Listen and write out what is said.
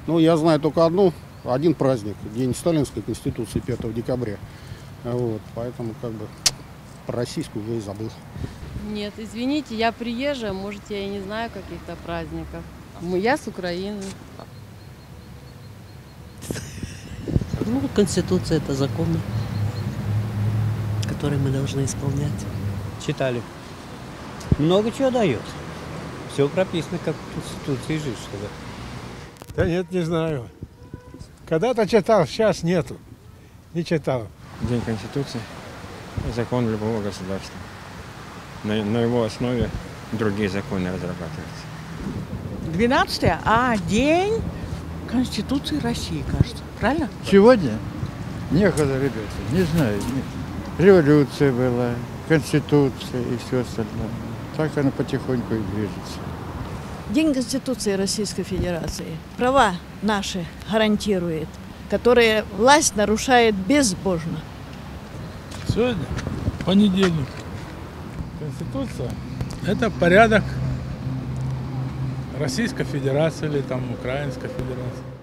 Ну, я знаю только один праздник, День Сталинской Конституции 5 декабря. Вот, поэтому как бы про российскую уже и забыл. Нет, извините, я приезжая, может, я и не знаю каких-то праздников. Я с Украины. Ну, Конституция – это законы, которые мы должны исполнять. Читали. Много чего дает. Все прописано, как в Конституции жить, чтобы. Да нет, не знаю. Когда-то читал, сейчас нету. Не читал. День Конституции – закон любого государства. На его основе другие законы разрабатываются. 12 день Конституции России, кажется. Правильно? Сегодня? Некогда, ребята, не знаю. Революция была, Конституция и все остальное. Так она потихоньку и движется. День Конституции Российской Федерации. Права наши гарантирует, которые власть нарушает безбожно. Сегодня понедельник. Конституция – это порядок Российской Федерации или там Украинской Федерации.